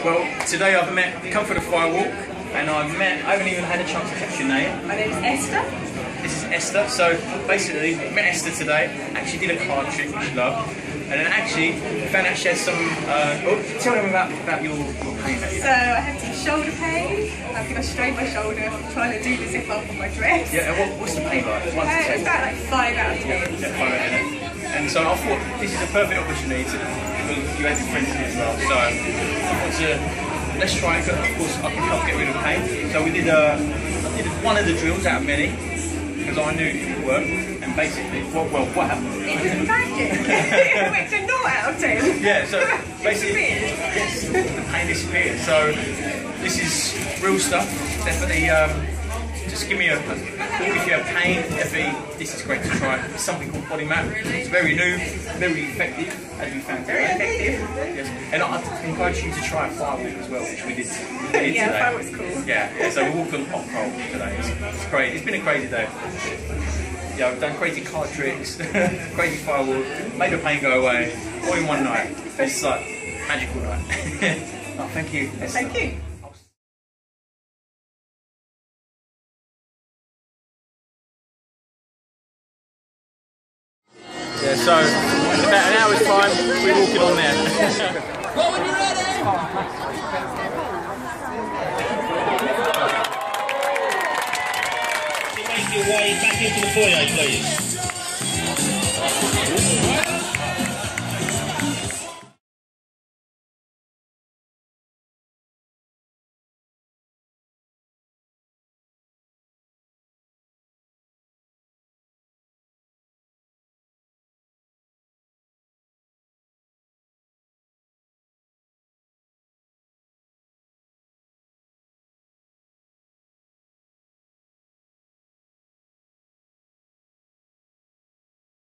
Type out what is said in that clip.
Well, today I've come for the fire walk, and I haven't even had a chance to catch your name. My name is Esther. This is Esther. So basically, met Esther today. Actually did a card trick, which she loved, and then actually found out she has some. Tell them about your pain. So I had some shoulder pain. I think I strained my shoulder trying to do the zip up on my dress. Yeah. And what's the pain like? It was about like 5 out of 10. Yeah, 5 out of 10. And so I thought this is a perfect opportunity to, because you had your friends here as well. So I thought let's try it. Of course, I can help get rid of pain. So we did I did one of the drills out of many because I knew it would work. And basically, what happened? It was magic. It went to 0 out of 10. Yeah. So basically, yes, the pain disappeared. So this is real stuff. Definitely. Just give me a call if you have pain, this is great to try. It's something called Body Map. It's very new, very effective, as we found Very today. effective. Yes. And I'd encourage you to try a fire walk as well, which we did today. Yeah, fire walk's cool. Yeah, so we walked on hot coal today. It's great. It's been a crazy day. Yeah, I've done crazy card tricks, crazy fire walk, made the pain go away, all in one night. It's like magical night. Oh, thank you, Esther. Thank you. Yeah, so in about an hour's time, we're walking on there. Go when you're ready! Make your way back into the foyer, please.